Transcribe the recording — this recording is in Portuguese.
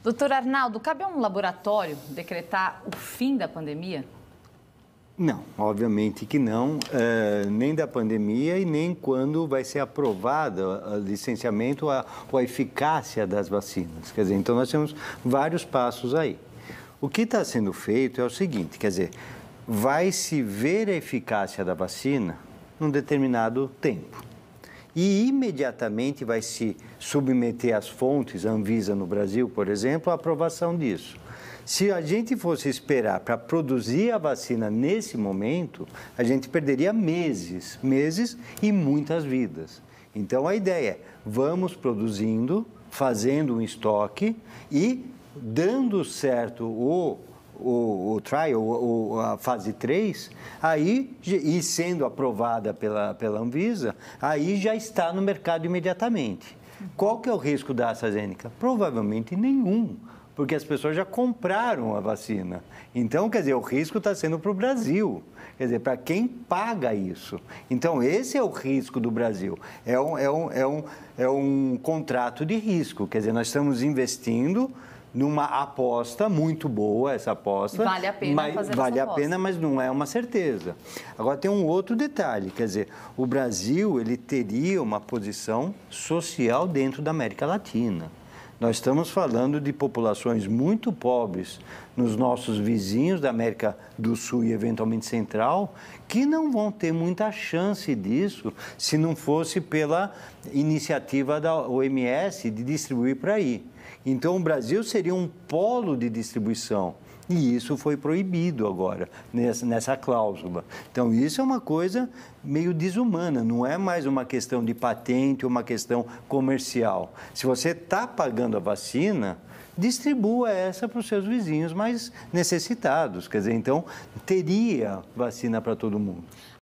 Doutor Arnaldo, cabe a um laboratório decretar o fim da pandemia? Não, obviamente que não, nem da pandemia e nem quando vai ser aprovado o licenciamento ou a eficácia das vacinas. Quer dizer, então nós temos vários passos aí. O que está sendo feito é o seguinte, quer dizer, vai se ver a eficácia da vacina num determinado tempo. E imediatamente vai se submeter às fontes, a Anvisa no Brasil, por exemplo, a aprovação disso. Se a gente fosse esperar para produzir a vacina nesse momento, a gente perderia meses e muitas vidas. Então, a ideia é, vamos produzindo, fazendo um estoque e dando certo o trial, a fase 3, aí, e sendo aprovada pela Anvisa, aí já está no mercado imediatamente. Qual que é o risco da AstraZeneca? Provavelmente nenhum, porque as pessoas já compraram a vacina. Então, quer dizer, o risco está sendo para o Brasil, quer dizer, para quem paga isso. Então, esse é o risco do Brasil. É um contrato de risco, quer dizer, nós estamos investindo numa aposta muito boa, essa aposta. Vale a pena fazer essa aposta. Vale a pena, mas não é uma certeza. Agora, tem um outro detalhe, quer dizer, o Brasil, ele teria uma posição social dentro da América Latina. Nós estamos falando de populações muito pobres nos nossos vizinhos da América do Sul e eventualmente Central, que não vão ter muita chance disso se não fosse pela iniciativa da OMS de distribuir por aí. Então, o Brasil seria um polo de distribuição e isso foi proibido agora, nessa cláusula. Então, isso é uma coisa meio desumana, não é mais uma questão de patente ou uma questão comercial. Se você está pagando a vacina, distribua essa para os seus vizinhos mais necessitados. Quer dizer, então, teria vacina para todo mundo.